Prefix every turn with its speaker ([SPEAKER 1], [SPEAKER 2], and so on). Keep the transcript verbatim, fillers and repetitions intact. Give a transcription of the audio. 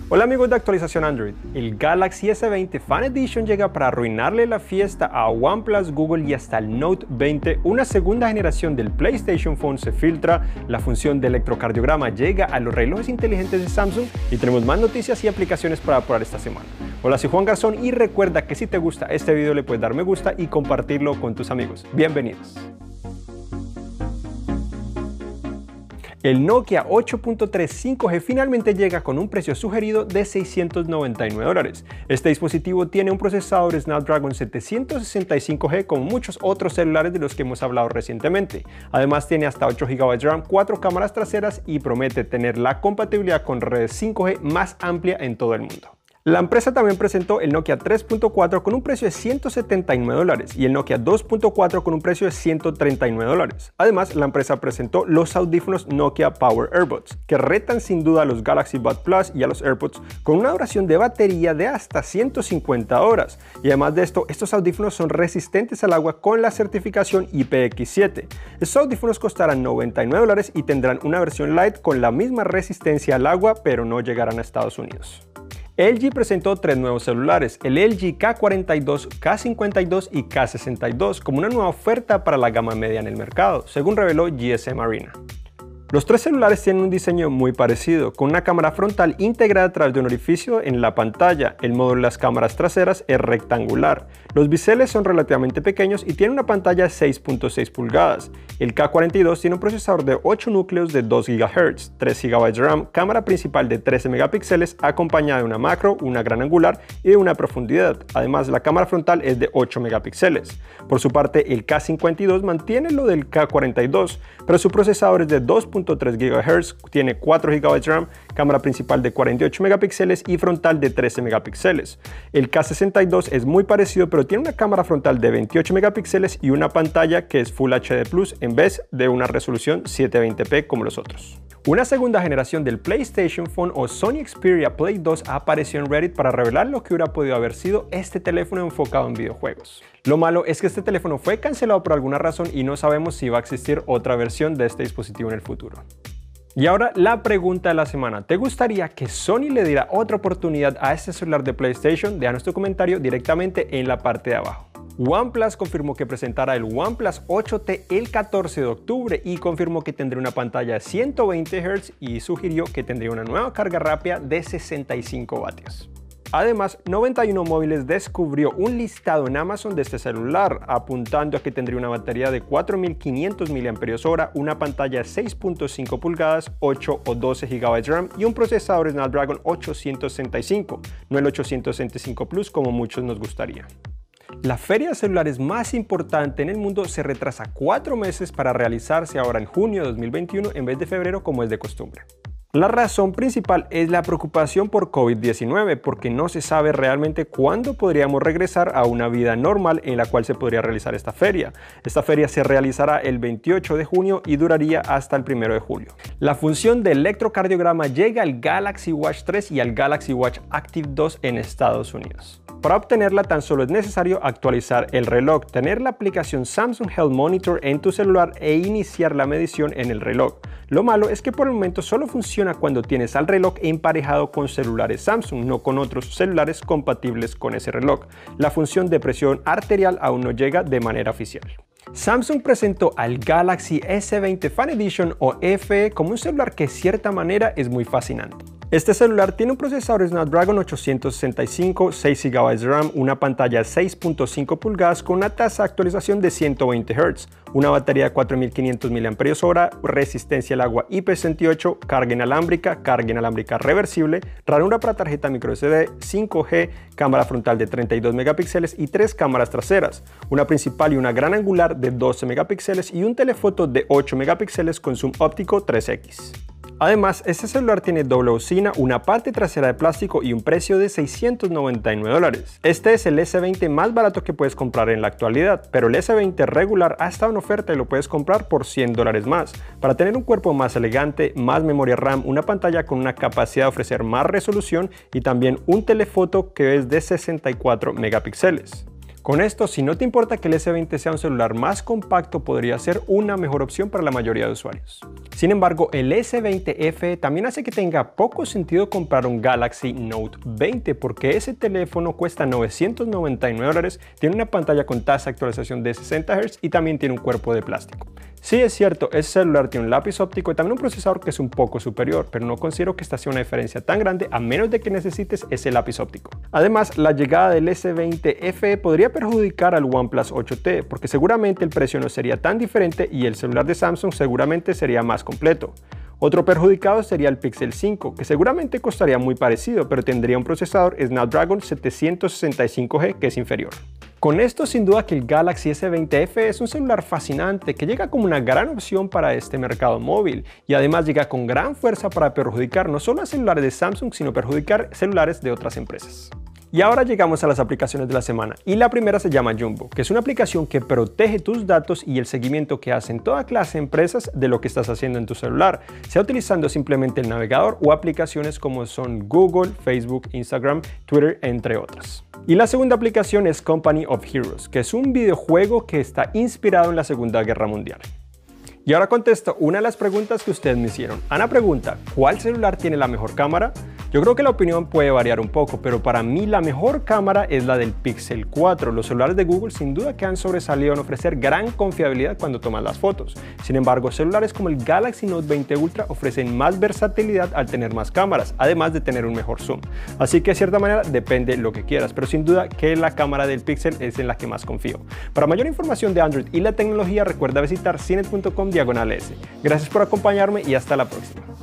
[SPEAKER 1] Hola amigos de Actualización Android, el Galaxy S veinte Fan Edition llega para arruinarle la fiesta a OnePlus, Google y hasta el Note veinte. Una segunda generación del PlayStation Phone se filtra, la función de electrocardiograma llega a los relojes inteligentes de Samsung y tenemos más noticias y aplicaciones para probar esta semana. Hola, soy Juan Garzón y recuerda que si te gusta este video le puedes dar me gusta y compartirlo con tus amigos. Bienvenidos. El Nokia ocho punto tres cinco G finalmente llega con un precio sugerido de seiscientos noventa y nueve dólares. Este dispositivo tiene un procesador Snapdragon setecientos sesenta y cinco G como muchos otros celulares de los que hemos hablado recientemente. Además tiene hasta ocho gigabytes de RAM, cuatro cámaras traseras y promete tener la compatibilidad con redes cinco G más amplia en todo el mundo. La empresa también presentó el Nokia tres punto cuatro con un precio de ciento setenta y nueve dólares y el Nokia dos punto cuatro con un precio de ciento treinta y nueve dólares. Además, la empresa presentó los audífonos Nokia Power Airbuds, que retan sin duda a los Galaxy Buds Plus y a los AirPods con una duración de batería de hasta ciento cincuenta horas. Y además de esto, estos audífonos son resistentes al agua con la certificación I P X siete. Estos audífonos costarán noventa y nueve dólares y tendrán una versión Lite con la misma resistencia al agua, pero no llegarán a Estados Unidos. L G presentó tres nuevos celulares, el L G K cuarenta y dos, K cincuenta y dos y K sesenta y dos, como una nueva oferta para la gama media en el mercado, según reveló G S M Arena. Los tres celulares tienen un diseño muy parecido, con una cámara frontal integrada a través de un orificio en la pantalla. El módulo de las cámaras traseras es rectangular. Los biseles son relativamente pequeños y tienen una pantalla de seis punto seis pulgadas. El K cuarenta y dos tiene un procesador de ocho núcleos de dos gigahertz, tres gigabytes de RAM, cámara principal de trece megapíxeles acompañada de una macro, una gran angular y de una profundidad. Además, la cámara frontal es de ocho megapíxeles. Por su parte, el K cincuenta y dos mantiene lo del K cuarenta y dos, pero su procesador es de dos punto tres gigahertz, tiene cuatro gigabytes de RAM, cámara principal de cuarenta y ocho megapíxeles y frontal de trece megapíxeles. El K sesenta y dos es muy parecido, pero tiene una cámara frontal de veintiocho megapíxeles y una pantalla que es Full H D Plus en vez de una resolución setecientos veinte p como los otros. Una segunda generación del PlayStation Phone o Sony Xperia Play dos apareció en Reddit para revelar lo que hubiera podido haber sido este teléfono enfocado en videojuegos. Lo malo es que este teléfono fue cancelado por alguna razón y no sabemos si va a existir otra versión de este dispositivo en el futuro. Y ahora la pregunta de la semana, ¿te gustaría que Sony le diera otra oportunidad a este celular de PlayStation? Déjanos tu comentario directamente en la parte de abajo. OnePlus confirmó que presentará el OnePlus ocho T el catorce de octubre y confirmó que tendría una pantalla de ciento veinte hertz y sugirió que tendría una nueva carga rápida de sesenta y cinco vatios. Además, noventa y uno Móviles descubrió un listado en Amazon de este celular, apuntando a que tendría una batería de cuatro mil quinientos miliamperios hora, una pantalla de seis punto cinco pulgadas, ocho o doce gigabytes de RAM y un procesador Snapdragon ochocientos sesenta y cinco, no el ochocientos sesenta y cinco Plus como muchos nos gustaría. La feria de celulares más importante en el mundo se retrasa cuatro meses para realizarse ahora en junio de dos mil veintiuno en vez de febrero como es de costumbre. La razón principal es la preocupación por COVID diecinueve, porque no se sabe realmente cuándo podríamos regresar a una vida normal en la cual se podría realizar esta feria. Esta feria se realizará el veintiocho de junio y duraría hasta el primero de julio. La función de electrocardiograma llega al Galaxy Watch tres y al Galaxy Watch Active dos en Estados Unidos. Para obtenerla tan solo es necesario actualizar el reloj, tener la aplicación Samsung Health Monitor en tu celular e iniciar la medición en el reloj. Lo malo es que por el momento solo funciona cuando tienes al reloj emparejado con celulares Samsung, no con otros celulares compatibles con ese reloj. La función de presión arterial aún no llega de manera oficial. Samsung presentó al Galaxy S veinte Fan Edition o F E como un celular que de cierta manera es muy fascinante. Este celular tiene un procesador Snapdragon ochocientos sesenta y cinco, seis gigabytes de RAM, una pantalla de seis punto cinco pulgadas con una tasa de actualización de ciento veinte hertz, una batería de cuatro mil quinientos miliamperios hora, resistencia al agua I P sesenta y ocho, carga inalámbrica, carga inalámbrica reversible, ranura para tarjeta microSD, cinco G, cámara frontal de treinta y dos megapíxeles y tres cámaras traseras, una principal y una gran angular de doce megapíxeles y un telefoto de ocho megapíxeles con zoom óptico tres equis. Además, este celular tiene doble bocina, una parte trasera de plástico y un precio de seiscientos noventa y nueve dólares. Este es el S veinte más barato que puedes comprar en la actualidad, pero el S veinte regular ha estado en oferta y lo puedes comprar por cien dólares más. Para tener un cuerpo más elegante, más memoria RAM, una pantalla con una capacidad de ofrecer más resolución y también un telefoto que es de sesenta y cuatro megapíxeles. Con esto, si no te importa que el ese veinte sea un celular más compacto, podría ser una mejor opción para la mayoría de usuarios. Sin embargo, el ese veinte efe e también hace que tenga poco sentido comprar un Galaxy Note veinte porque ese teléfono cuesta novecientos noventa y nueve dólares, tiene una pantalla con tasa de actualización de sesenta hercios y también tiene un cuerpo de plástico. Sí, es cierto, ese celular tiene un lápiz óptico y también un procesador que es un poco superior, pero no considero que esta sea una diferencia tan grande a menos de que necesites ese lápiz óptico. Además, la llegada del ese veinte efe e podría perjudicar al OnePlus ocho te, porque seguramente el precio no sería tan diferente y el celular de Samsung seguramente sería más completo. Otro perjudicado sería el Pixel cinco, que seguramente costaría muy parecido, pero tendría un procesador Snapdragon setecientos sesenta y cinco ge que es inferior. Con esto, sin duda que el Galaxy ese veinte efe e es un celular fascinante que llega como una gran opción para este mercado móvil y además llega con gran fuerza para perjudicar no solo a celulares de Samsung, sino perjudicar celulares de otras empresas. Y ahora llegamos a las aplicaciones de la semana y la primera se llama Jumbo, que es una aplicación que protege tus datos y el seguimiento que hacen toda clase de empresas de lo que estás haciendo en tu celular, sea utilizando simplemente el navegador o aplicaciones como son Google, Facebook, Instagram, Twitter, entre otras. Y la segunda aplicación es Company of Heroes, que es un videojuego que está inspirado en la Segunda Guerra Mundial. Y ahora contesto una de las preguntas que ustedes me hicieron. Ana pregunta, ¿cuál celular tiene la mejor cámara? Yo creo que la opinión puede variar un poco, pero para mí la mejor cámara es la del Pixel cuatro. Los celulares de Google sin duda que han sobresalido en ofrecer gran confiabilidad cuando toman las fotos. Sin embargo, celulares como el Galaxy Note veinte Ultra ofrecen más versatilidad al tener más cámaras, además de tener un mejor zoom. Así que de cierta manera depende lo que quieras, pero sin duda que la cámara del Pixel es en la que más confío. Para mayor información de Android y la tecnología, recuerda visitar cinet punto com diagonal s. Gracias por acompañarme y hasta la próxima.